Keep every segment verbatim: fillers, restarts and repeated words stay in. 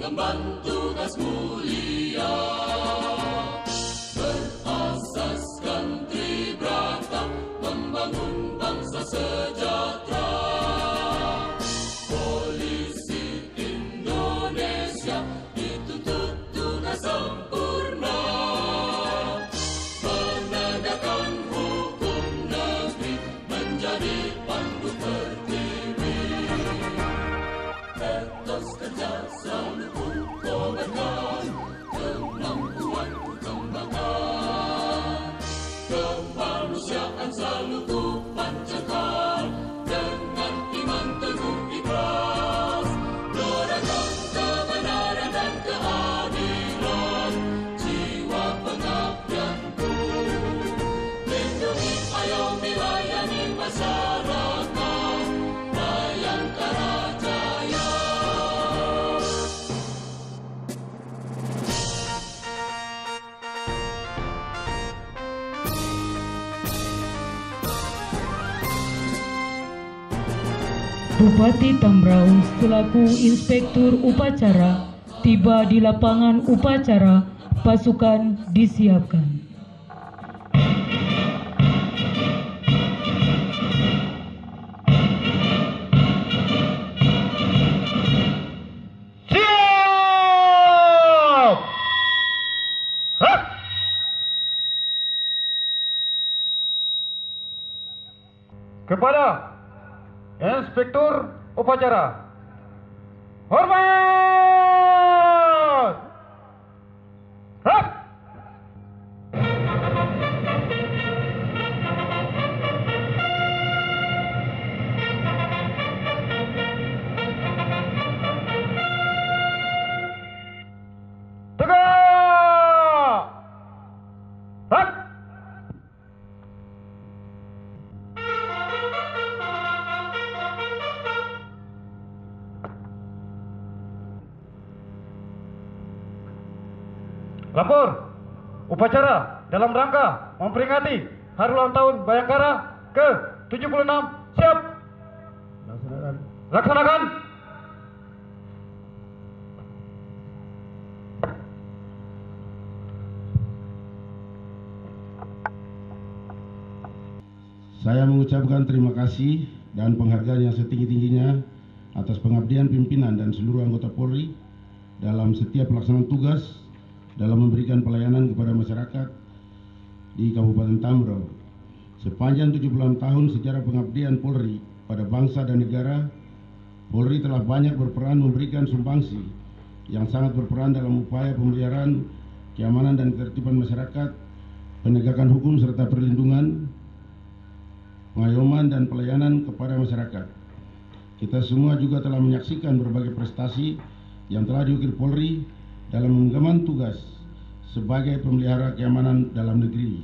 mengemban tugas mulia, berasaskan Tribrata, membangun bangsa sejahtera. Polisi Indonesia dituntut tugas sempurna, menegakkan hukum negeri menjadi pandu pertiwi. Etos kerja selalu ku kobarkan, kemampuan ku kembangkan, kemanusiaan selalu ku pancarkan, dengan iman teguh ikhlas, doakan kebenaran dan keadilan, jiwa pengabdianku, lindungi ayomi layani masyarakat, Bayangkara Jaya. Bupati Tambrau selaku Inspektur Upacara tiba di lapangan upacara, pasukan disiapkan. Siap! Hah? Kepada Inspektur Upacara, hormat! Hah? Tegak! Hah? Lapor, upacara dalam rangka memperingati Hari Ulang Tahun Bayangkara ke tujuh puluh enam. Siap. Laksanakan. Laksanakan. Saya mengucapkan terima kasih dan penghargaan yang setinggi-tingginya atas pengabdian pimpinan dan seluruh anggota Polri dalam setiap pelaksanaan tugas dalam memberikan pelayanan kepada masyarakat di Kabupaten Tambrau. Sepanjang tujuh puluh enam tahun sejarah pengabdian Polri pada bangsa dan negara, Polri telah banyak berperan memberikan sumbangsi yang sangat berperan dalam upaya pemeliharaan keamanan dan ketertiban masyarakat, penegakan hukum serta perlindungan, pengayoman dan pelayanan kepada masyarakat. Kita semua juga telah menyaksikan berbagai prestasi yang telah diukir Polri dalam menggemban tugas sebagai pemelihara keamanan dalam negeri.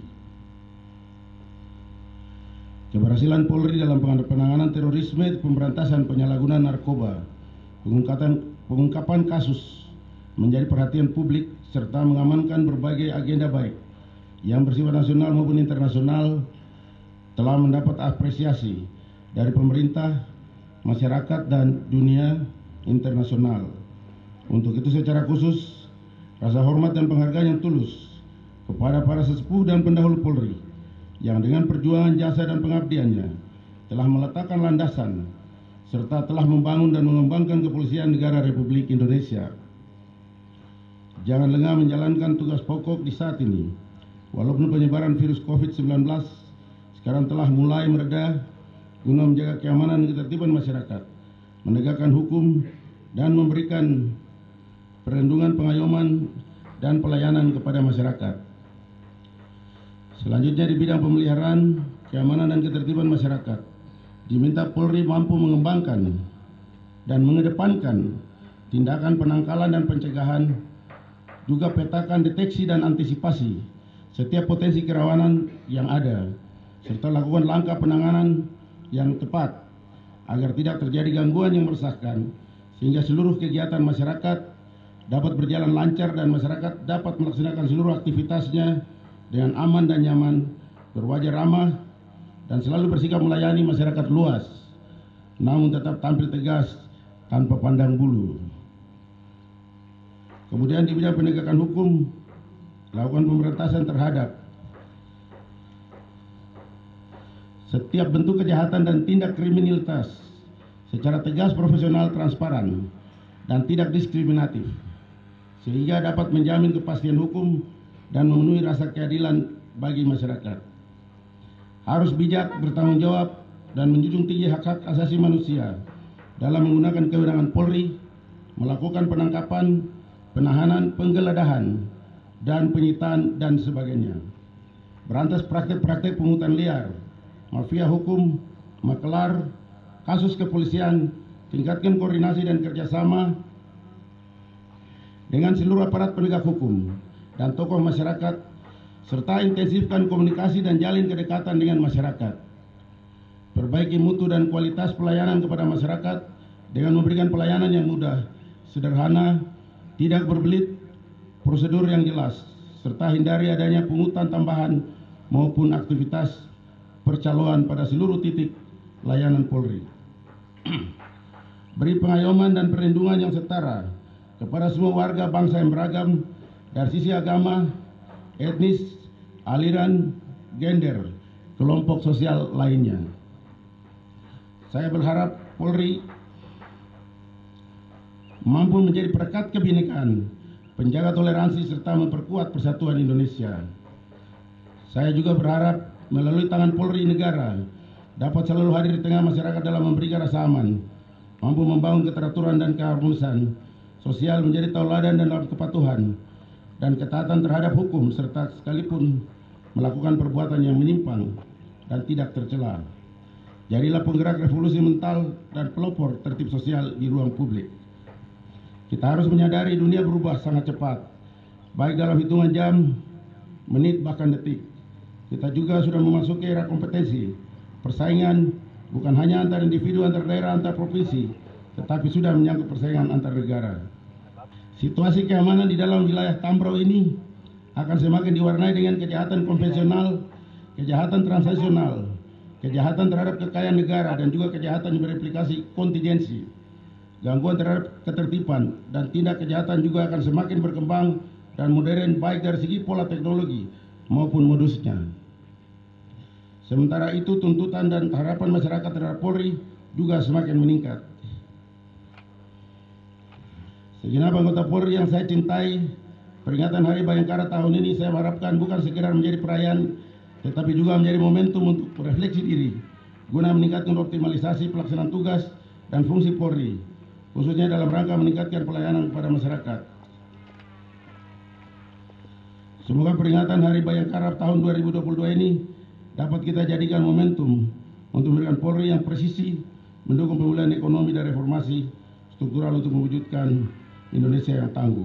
Keberhasilan Polri dalam penanganan terorisme, pemberantasan penyalahgunaan narkoba, pengungkapan, pengungkapan kasus menjadi perhatian publik serta mengamankan berbagai agenda baik yang bersifat nasional maupun internasional telah mendapat apresiasi dari pemerintah, masyarakat, dan dunia internasional. Untuk itu secara khusus, rasa hormat dan penghargaan yang tulus kepada para sesepuh dan pendahulu Polri yang dengan perjuangan jasa dan pengabdiannya telah meletakkan landasan serta telah membangun dan mengembangkan kepolisian negara Republik Indonesia. Jangan lengah menjalankan tugas pokok di saat ini, walaupun penyebaran virus COVID sembilan belas sekarang telah mulai mereda guna menjaga keamanan dan ketertiban masyarakat, menegakkan hukum, dan memberikan perlindungan, pengayoman, dan pelayanan kepada masyarakat. Selanjutnya di bidang pemeliharaan keamanan dan ketertiban masyarakat, diminta Polri mampu mengembangkan dan mengedepankan tindakan penangkalan dan pencegahan, juga petakan deteksi dan antisipasi setiap potensi kerawanan yang ada, serta lakukan langkah penanganan yang tepat agar tidak terjadi gangguan yang meresahkan, sehingga seluruh kegiatan masyarakat dapat berjalan lancar dan masyarakat dapat melaksanakan seluruh aktivitasnya dengan aman dan nyaman, berwajah ramah, dan selalu bersikap melayani masyarakat luas, namun tetap tampil tegas tanpa pandang bulu. Kemudian di bidang penegakan hukum, lakukan pemberantasan terhadap setiap bentuk kejahatan dan tindak kriminalitas secara tegas, profesional, transparan, dan tidak diskriminatif, sehingga dapat menjamin kepastian hukum dan memenuhi rasa keadilan bagi masyarakat. Harus bijak, bertanggung jawab, dan menjunjung tinggi hak-hak asasi manusia dalam menggunakan kewenangan Polri, melakukan penangkapan, penahanan, penggeledahan, dan penyitaan, dan sebagainya. Berantas praktek-praktek pungutan liar, mafia hukum, makelar, kasus kepolisian, tingkatkan koordinasi dan kerjasama dengan seluruh aparat penegak hukum dan tokoh masyarakat, serta intensifkan komunikasi dan jalin kedekatan dengan masyarakat. Perbaiki mutu dan kualitas pelayanan kepada masyarakat dengan memberikan pelayanan yang mudah, sederhana, tidak berbelit, prosedur yang jelas, serta hindari adanya pungutan tambahan maupun aktivitas percaloan pada seluruh titik layanan Polri. Beri pengayoman dan perlindungan yang setara kepada semua warga bangsa yang beragam dari sisi agama, etnis, aliran, gender, kelompok sosial lainnya. Saya berharap Polri mampu menjadi perekat kebinekaan, penjaga toleransi, serta memperkuat persatuan Indonesia. Saya juga berharap melalui tangan Polri negara dapat selalu hadir di tengah masyarakat dalam memberikan rasa aman, mampu membangun keteraturan dan keharmonisan sosial, menjadi tauladan dan dalam kepatuhan dan ketaatan terhadap hukum, serta sekalipun melakukan perbuatan yang menyimpang dan tidak tercela. Jadilah penggerak revolusi mental dan pelopor tertib sosial di ruang publik. Kita harus menyadari dunia berubah sangat cepat, baik dalam hitungan jam, menit, bahkan detik. Kita juga sudah memasuki era kompetensi, persaingan bukan hanya antar individu, antar daerah, antar provinsi, tetapi sudah menyangkut persaingan antar negara. Situasi keamanan di dalam wilayah Tambrau ini akan semakin diwarnai dengan kejahatan konvensional, kejahatan transnasional, kejahatan terhadap kekayaan negara, dan juga kejahatan yang bereplikasi kontingensi. Gangguan terhadap ketertiban dan tindak kejahatan juga akan semakin berkembang dan modern, baik dari segi pola teknologi maupun modusnya. Sementara itu, tuntutan dan harapan masyarakat terhadap Polri juga semakin meningkat. Segenap anggota Polri yang saya cintai, peringatan Hari Bayangkara tahun ini saya harapkan bukan sekedar menjadi perayaan, tetapi juga menjadi momentum untuk refleksi diri, guna meningkatkan optimalisasi pelaksanaan tugas dan fungsi Polri, khususnya dalam rangka meningkatkan pelayanan kepada masyarakat. Semoga peringatan Hari Bayangkara tahun dua ribu dua puluh dua ini dapat kita jadikan momentum untuk memberikan Polri yang presisi, mendukung pemulihan ekonomi dan reformasi struktural untuk mewujudkan Indonesia yang tangguh.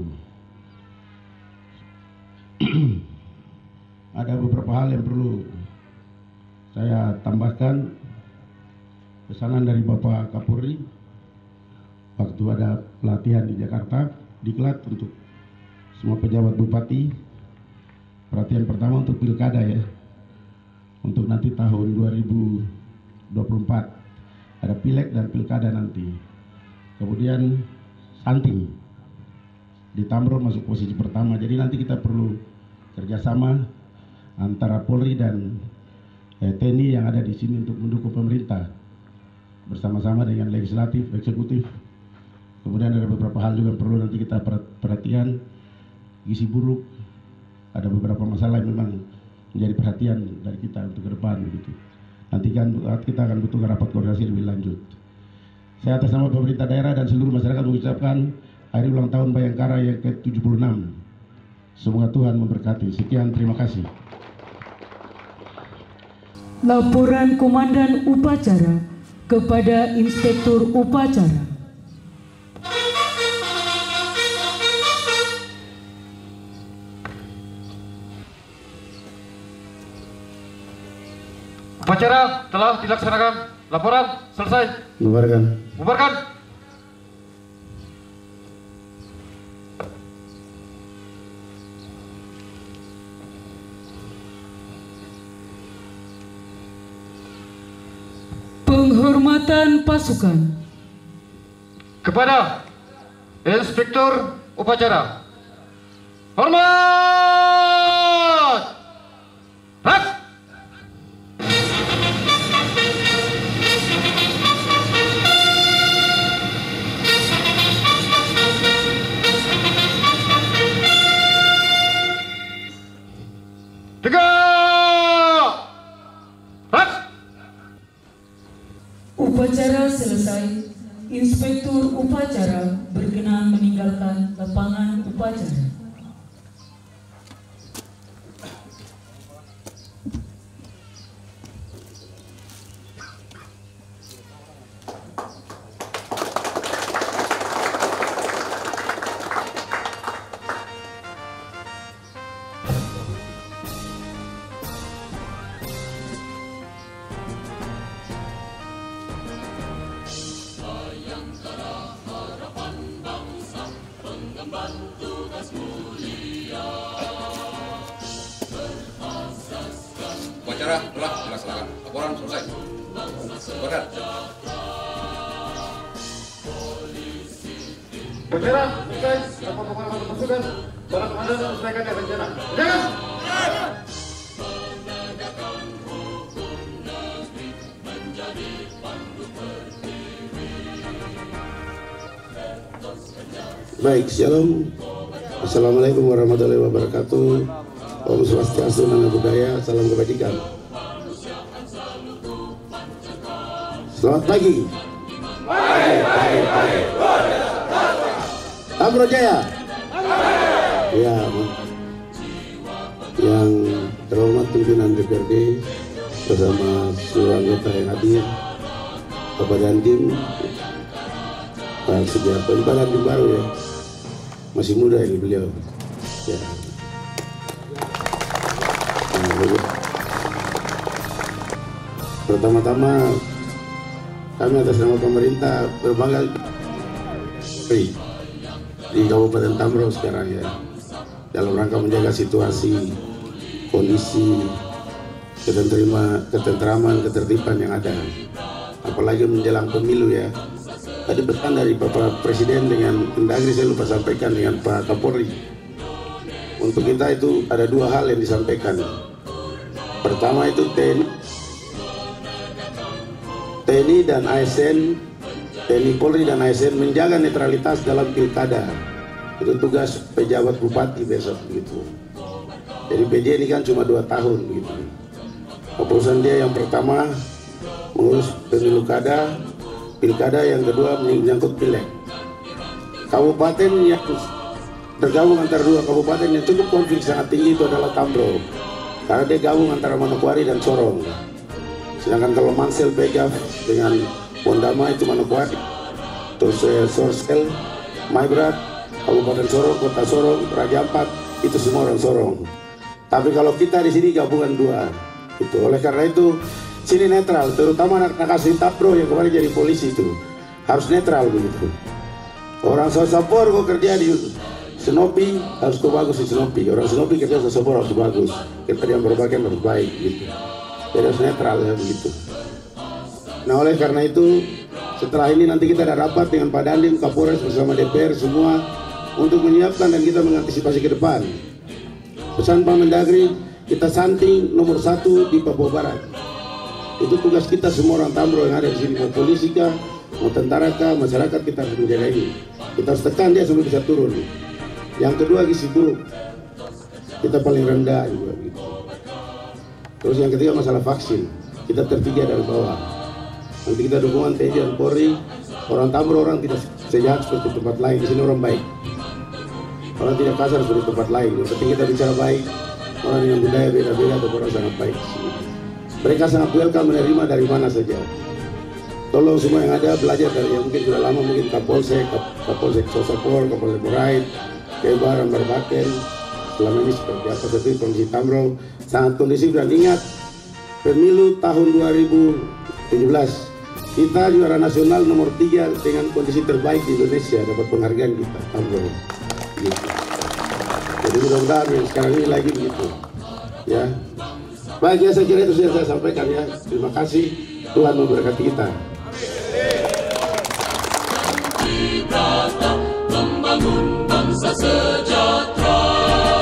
Ada beberapa hal yang perlu saya tambahkan. Pesanan dari Bapak Kapolri waktu ada pelatihan di Jakarta, diklat untuk semua pejabat bupati. Perhatian pertama untuk pilkada ya, untuk nanti tahun dua ribu dua puluh empat ada pileg dan pilkada nanti. Kemudian stunting di Tambrau masuk posisi pertama. Jadi nanti kita perlu kerjasama antara Polri dan eh, T N I yang ada di sini untuk mendukung pemerintah bersama-sama dengan legislatif, eksekutif. Kemudian ada beberapa hal juga perlu nanti kita perhatian, gizi buruk. Ada beberapa masalah yang memang menjadi perhatian dari kita untuk ke depan gitu. Nanti kan kita akan butuh rapat koordinasi lebih lanjut. Saya atas nama pemerintah daerah dan seluruh masyarakat mengucapkan hari ulang tahun Bayangkara yang ke tujuh puluh enam. Semoga Tuhan memberkati. Sekian, terima kasih. Laporan Komandan Upacara kepada Inspektur Upacara. Upacara telah dilaksanakan. Laporan selesai. Bubarkan. Bubarkan. Penghormatan pasukan. Kepada Inspektur Upacara, Hormat! Hak! Tegak! Hak! Upacara selesai. Inspektur upacara berkenan meninggalkan lapangan upacara. Upacara telah dilaksanakan. Laporan selesai. Laporan. Upacara selesai. Dapat pengalaman pasukan. Para komandan selesaikan yang rencana. Jangan! Baik, shalom. Assalamualaikum warahmatullahi wabarakatuh. Om Swastiastu, Namo Buddhaya, salam kebajikan. Selamat pagi. Tamro Jaya. Ya, yang terhormat pimpinan D P R D bersama seluruh anggota yang hadir, Bapak Dandim, Pak Sugiharto, ini Pak Dandim baru ya, masih muda ini beliau. Ya. Pertama-tama kami atas nama pemerintah berbangga di Kabupaten Tamro sekarang ya, dalam rangka menjaga situasi, kondisi, ketentrima, ketentraman, ketertiban yang ada, apalagi menjelang pemilu ya. Tadi pesan dari Bapak Presiden dengan Mendagri saya lupa sampaikan dengan Pak Kapolri. Untuk kita itu ada dua hal yang disampaikan. Pertama itu T N I, T N I dan A S N, T N I Polri dan A S N menjaga netralitas dalam pilkada. Itu tugas pejabat bupati besok gitu. Jadi P J ini kan cuma dua tahun gitu. Keputusan dia yang pertama mengurus pemilu kada, pilkada, yang kedua menyangkut pileg. Kabupaten yang tergabung antara dua kabupaten yang cukup konflik sangat tinggi itu adalah Tamro, karena dia gabung antara Manokwari dan Sorong. Sedangkan kalau Mansel Begaf dengan Pondama itu Manokwari, terus eh, Sorsel, Maibrat, Kabupaten Sorong, Kota Sorong, Raja Ampat, itu semua orang Sorong. Tapi kalau kita di sini gabungan dua, itu oleh karena itu sini netral, terutama anak-anak asli Tamro yang kemarin jadi polisi itu harus netral begitu. Orang Sosopor kok kerja di Senopi harus kok bagus di Senopi, orang Senopi kerja Sosopor harus bagus, kita yang berbagian harus baik gitu. Jadi harus netral ya begitu. Nah oleh karena itu setelah ini nanti kita ada rapat dengan Pak Dandim, Kapolres bersama D P R semua untuk menyiapkan dan kita mengantisipasi ke depan. Pesan Pak Mendagri, kita santing nomor satu di Papua Barat. Itu tugas kita semua orang Tamro yang ada di sini, mau polisi kah, mau tentara kah, masyarakat kita harus menjaga ini. Kita harus tekan dia sampai bisa turun. Yang kedua gizi buruk, kita paling rendah juga gitu. Terus yang ketiga masalah vaksin, kita tertiga dari bawah. Nanti kita dukungan T N I dan Polri. Orang Tamro orang tidak sejahat seperti tempat lain, di sini orang baik. Orang tidak kasar seperti tempat lain. Yang penting kita bicara baik. Orang dengan budaya beda-beda atau orang sangat baik. Mereka sangat welcome menerima dari mana saja. Tolong semua yang ada belajar dari yang mungkin sudah lama, mungkin Kapolsek, Kapolsek Sosopor, Kapolsek Borait, Kebar, Barbaken, selama ini seperti apa seperti kondisi Tamro sangat kondisif. Dan ingat, pemilu tahun dua ribu tujuh belas kita juara nasional nomor tiga dengan kondisi terbaik di Indonesia, dapat penghargaan kita Tamro. Gitu. Jadi mudah-mudahan yang sekarang ini lagi begitu, ya. Baik ya, saya kira itu yang saya sampaikan ya. Terima kasih, Tuhan memberkati kita. Membangun bangsa sejahtera.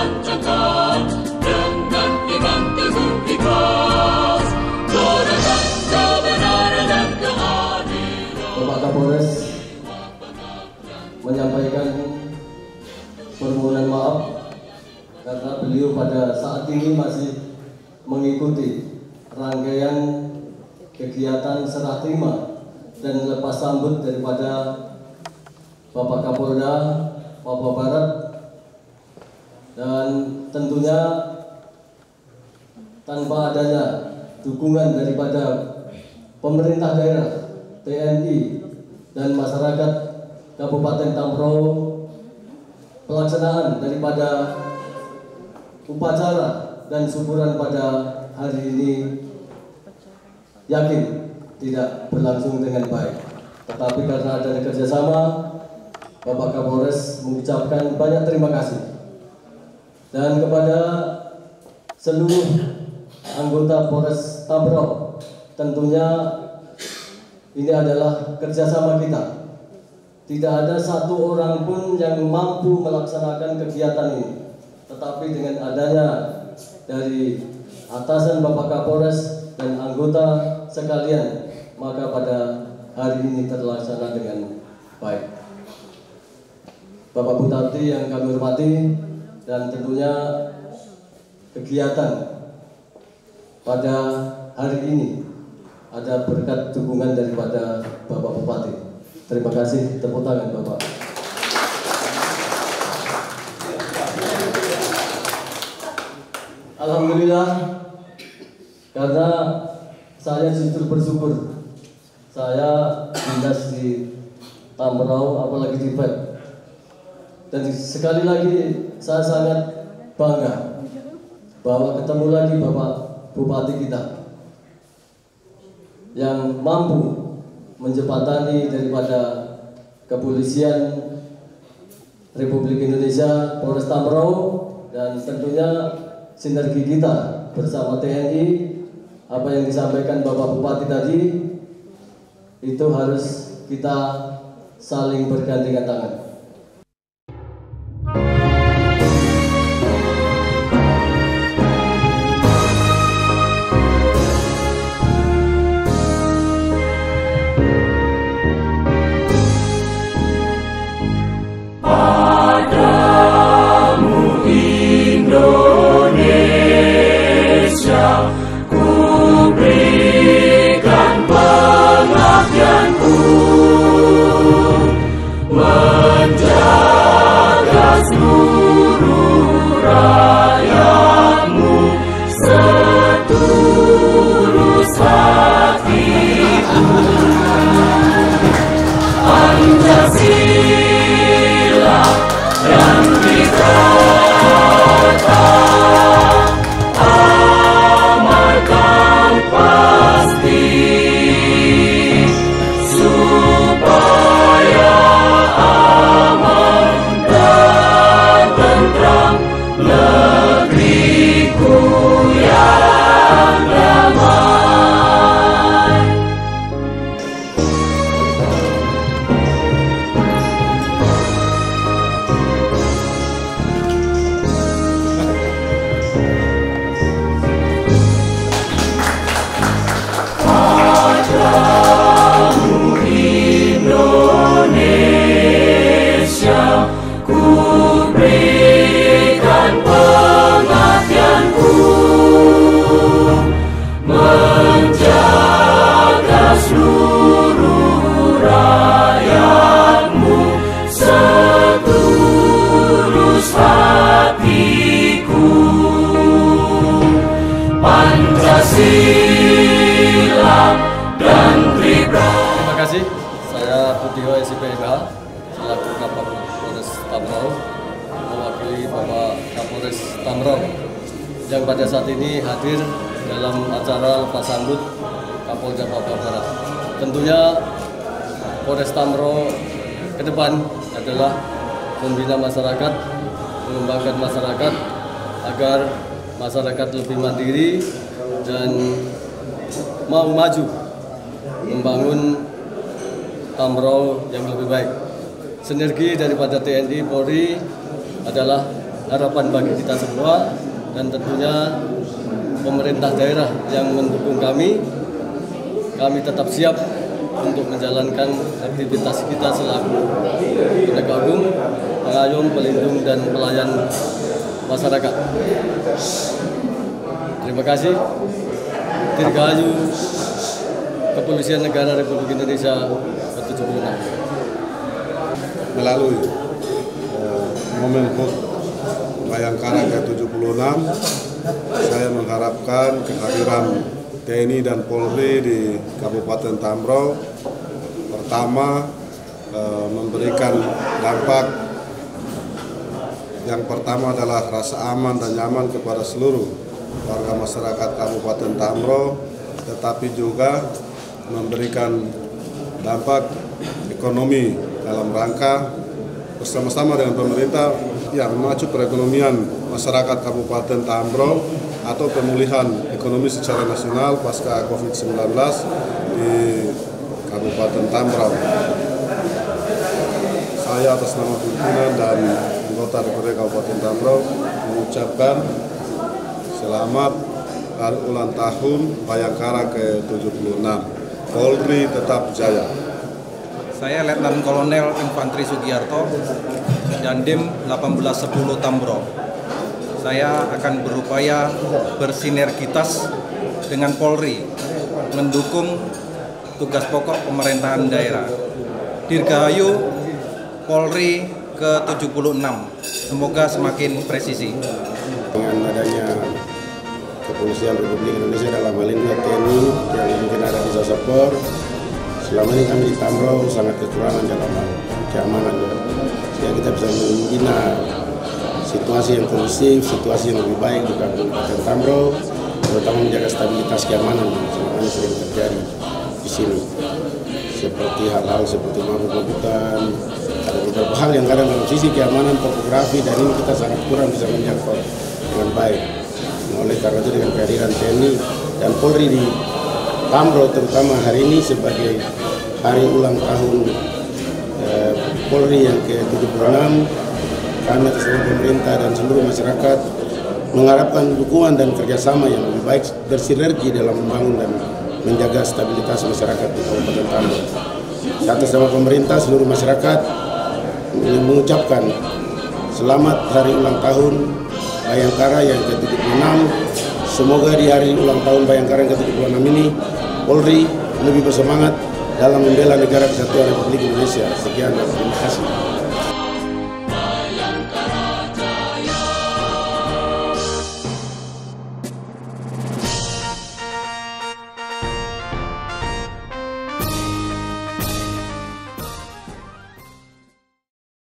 panjangkan dengan iman teguh ikhlas, doakan kebenaran dan keadilan. Bapak Kapolres menyampaikan permohonan maaf karena beliau pada saat ini masih mengikuti rangkaian kegiatan serah terima dan lepas sambut daripada Bapak Kapolda Papua Barat, dan tentunya tanpa adanya dukungan daripada pemerintah daerah, T N I, dan masyarakat Kabupaten Tambrau, pelaksanaan daripada upacara dan syukuran pada hari ini yakin tidak berlangsung dengan baik. Tetapi karena ada kerjasama, Bapak Kapolres mengucapkan banyak terima kasih. Dan kepada seluruh anggota Polres Tambrau, tentunya ini adalah kerjasama kita. Tidak ada satu orang pun yang mampu melaksanakan kegiatan ini. Tetapi dengan adanya dari atasan Bapak Kapolres dan anggota sekalian, maka pada hari ini terlaksana dengan baik. Bapak Bupati yang kami hormati, dan tentunya kegiatan pada hari ini ada berkat dukungan daripada Bapak Bupati. Terima kasih, tepuk tangan Bapak. Alhamdulillah, karena saya justru bersyukur saya dinas di Tambrau, apalagi di P E T. Dan sekali lagi saya sangat bangga bahwa ketemu lagi Bapak Bupati kita yang mampu menjembatani daripada Kepolisian Republik Indonesia Polres Tambrau, dan tentunya sinergi kita bersama T N I. Apa yang disampaikan Bapak Bupati tadi itu harus kita saling bergandengan tangan. Terima kasih. Saya Budiho S I P M H selaku Kapolres Tambrau, mewakili Bapak Kapolres Tambrau yang pada saat ini hadir dalam acara lepas sambut Kapolda Papua Barat. Tentunya Polres Tambrau ke depan adalah membina masyarakat, mengembangkan masyarakat agar masyarakat lebih mandiri dan mau maju membangun Tambrau yang lebih baik. Sinergi daripada T N I Polri adalah harapan bagi kita semua, dan tentunya pemerintah daerah yang mendukung kami. Kami tetap siap untuk menjalankan aktivitas kita selaku penegak hukum, pengayom, pelindung, dan pelayan masyarakat. Terima kasih. Dirgahayu Kepolisian Negara Republik Indonesia ke tujuh puluh enam. Melalui uh, momen H U T Bayangkara ke tujuh puluh enam, saya mengharapkan kehadiran T N I dan Polri di Kabupaten Tambrauw pertama uh, memberikan dampak yang pertama adalah rasa aman dan nyaman kepada seluruh warga masyarakat Kabupaten Tambrauw, tetapi juga memberikan dampak ekonomi dalam rangka bersama-sama dengan pemerintah yang memacu perekonomian masyarakat Kabupaten Tambrauw atau pemulihan ekonomi secara nasional pasca covid sembilan belas di Kabupaten Tambrauw. Saya atas nama pimpinan dan anggota D P R D Kabupaten Tambrauw mengucapkan selamat hari ulang tahun Bayangkara ke tujuh puluh enam. Polri tetap jaya. Saya Letnan Kolonel Infantri Sugiarto, Dandim delapan belas sepuluh Tambrauw. Saya akan berupaya bersinergitas dengan Polri mendukung tugas pokok pemerintahan daerah. Dirgahayu Polri ke tujuh puluh enam. Semoga semakin presisi. Dengan adanya Kepolisian Republik Indonesia dalam hal ini T N I yang mungkin ada di Sosopor, selama ini kami di Tambrauw sangat kekurangan dalam hal keamanan, ya. Sehingga kita bisa membina situasi yang kondusif, situasi yang lebih baik di Kabupaten Tambrauw, terutama menjaga stabilitas keamanan yang selama ini sering terjadi di sini. Seperti hal-hal seperti mabuk-mabukan, ada beberapa hal yang kadang dalam sisi keamanan, topografi, dan ini kita sangat kurang bisa menjangkau dengan baik. Oleh karena itu dengan kehadiran T N I dan Polri di Tambrauw, terutama hari ini sebagai hari ulang tahun eh, Polri yang ke tujuh puluh enam, kami atas nama pemerintah dan seluruh masyarakat mengharapkan dukungan dan kerjasama yang lebih baik bersinergi dalam membangun dan menjaga stabilitas masyarakat di Kabupaten Tambrauw. Atas nama pemerintah, seluruh masyarakat mengucapkan selamat hari ulang tahun Bayangkara yang ke tujuh puluh enam. Semoga di hari ulang tahun Bayangkara yang ke tujuh puluh enam ini Polri lebih bersemangat dalam membela negara kesatuan Republik Indonesia. Sekian dan terima kasih.